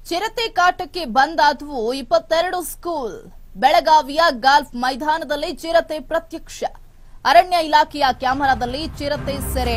ಚಿರತೆ ಕಾಟಕ್ಕೆ ಬಂದಾದವು 22 ಸ್ಕೂಲ್. ಬೆಳಗಾವಿಯ ಗಾಲ್ಫ್ ಮೈದಾನದಲ್ಲಿ ಚಿರತೆ ಪ್ರತ್ಯಕ್ಷ. ಅರಣ್ಯ ಇಲಾಖೆಯ ಕ್ಯಾಮೆರಾದಲ್ಲಿ ಚಿರತೆ ಸೆರೆ.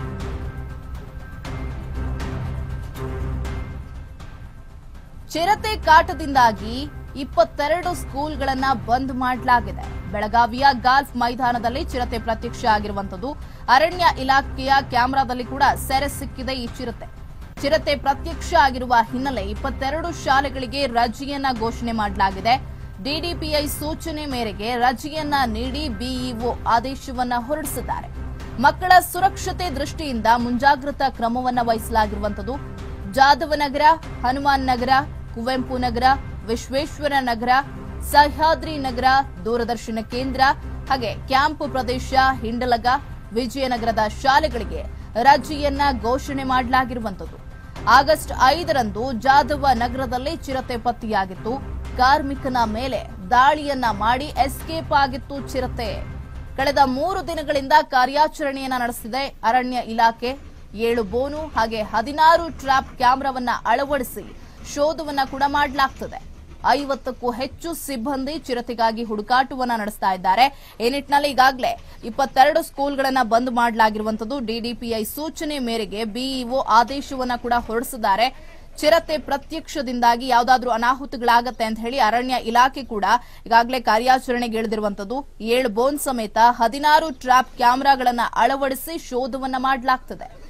ಚಿರತೆ ಕಾಟದಿಂದಾಗಿ 22 ಸ್ಕೂಲ್ಗಳನ್ನ ಬಂದ್ ಮಾಡಲಾಗಿದೆ. ಬೆಳಗಾವಿಯ ಗಾಲ್ಫ್ ಮೈದಾನದಲ್ಲಿ ಚಿರತೆ ಪ್ರತ್ಯಕ್ಷ ಆಗಿರುವಂತದ್ದು. ಅರಣ್ಯ ಇಲಾಖೆಯ ಕ್ಯಾಮೆರಾದಲ್ಲಿ ಕೂಡ ಸೆರೆ ಸಿಕ್ಕಿದೆ ಈ ಚಿರತೆ ಪ್ರತ್ಯಕ್ಷ ಆಗಿರುವ ಹಿನ್ನೆಲೆ 22 ಶಾಲೆಗಳಿಗೆ ರಜೆಯನ್ನ ಘೋಷಣೆ ಮಾಡಲಾಗಿದೆ. ಡಿಡಿಪಿಐ ಸೂಚನೆ ಮೇರೆಗೆ ರಜೆಯನ್ನ ನೀಡಿ ಬಿಇಒ ಆದೇಶವನ್ನ ಹೊರಡಿಸಿದ್ದಾರೆ. ಮಕ್ಕಳ ಸುರಕ್ಷತೆ ದೃಷ್ಟಿಯಿಂದ ಮುಂಜಾಗ್ರತಾ ಕ್ರಮವನ್ನ ವಹಿಸಲಾಗಿರುವಂತದ್ದು. ಜಾದವನಗರ, ಹನುಮಾನ್ ನಗರ, ಕುವೆಂಪು ನಗರ, ವಿಶ್ವೇಶ್ವರ ನಗರ, ಸಹ್ಯಾದ್ರಿ ನಗರ, ದೂರದರ್ಶನ ಕೇಂದ್ರ ಹಾಗೆ ಕ್ಯಾಂಪ್ ಪ್ರದೇಶ, ಹಿಂಡಲಗ, ವಿಜಯನಗರದ ಶಾಲೆಗಳಿಗೆ ರಜೆಯನ್ನ ಘೋಷಣೆ ಮಾಡಲಾಗಿರುವಂತದ್ದು. ಆಗಸ್ಟ್ 5ರಂದು ಜಾದವ ನಗರದಲ್ಲಿ ಚಿರತೆ ಪತ್ತೆಯಾಗಿತ್ತು. ಕಾರ್ಮಿಕನ ಮೇಲೆ ದಾಳಿಯನ್ನ ಮಾಡಿ ಎಸ್ಕೇಪ್ ಆಗಿತ್ತು ಚಿರತೆ. ಕಳೆದ 3 ದಿನಗಳಿಂದ ಕಾರ್ಯಾಚರಣೆಯನ್ನ ನಡೆಸಿದೆ ಅರಣ್ಯ ಇಲಾಖೆ. 7 ಬೋನು ಹಾಗೆ 16 ಟ್ರ್ಯಾಪ್ ಕ್ಯಾಮೆರಾವನ್ನ ಅಳವಡಿಸಿ ಶೋಧವನ್ನ ಕೂಡ ಮಾಡಲಾಗ್ತದೆ. 50ಕ್ಕೂ ಹೆಚ್ಚು ಸಿಬ್ಬಂದಿ ಚಿರತೆಗಾಗಿ ಹುಡುಕಾಟವನ್ನ ನಡೆಸ್ತಾ ಇದ್ದಾರೆ. ಈ ನಿಟ್ಟಿನಲ್ಲಿ ಈಗಾಗಲೇ 22 ಸ್ಕೂಲ್ಗಳನ್ನ ಬಂದ್ ಮಾಡಲಾಗಿರುವಂತದ್ದು. ಡಿಡಿಪಿಐ ಸೂಚನೆ ಮೇರೆಗೆ ಬಿಇಒ ಆದೇಶವನ್ನ ಕೂಡ ಹೊರಡಿಸಿದ್ದಾರೆ. ಚಿರತೆ ಪ್ರತ್ಯಕ್ಷದಿಂದಾಗಿ ಯಾವುದಾದ್ರೂ ಅನಾಹುತಗಳಾಗತ್ತೆ ಅಂತ ಹೇಳಿ ಅರಣ್ಯ ಇಲಾಖೆ ಕೂಡ ಈಗಾಗಲೇ ಕಾರ್ಯಾಚರಣೆಗೆ ಇಳಿದಿರುವಂತದ್ದು. 7 ಬೋನ್ ಸಮೇತ 16 ಟ್ರ್ಯಾಪ್ ಕ್ಯಾಮೆರಾಗಳನ್ನ ಅಳವಡಿಸಿ ಶೋಧವನ್ನ ಮಾಡಲಾಗ್ತದೆ.